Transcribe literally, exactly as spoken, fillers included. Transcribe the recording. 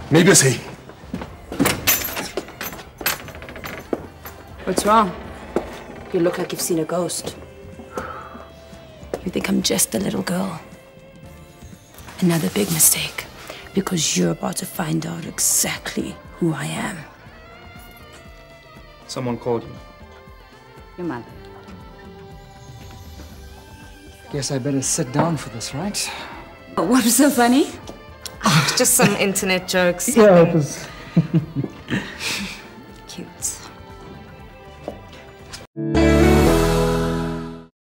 नहीं भी सही. What's wrong? You look like you've seen a ghost. You think I'm just a little girl. Another big mistake, because you're about to find out exactly who I am. Someone called you. Your mother. Guess I better sit down for this, right? What was so funny? Just some internet jokes. Yeah, it was.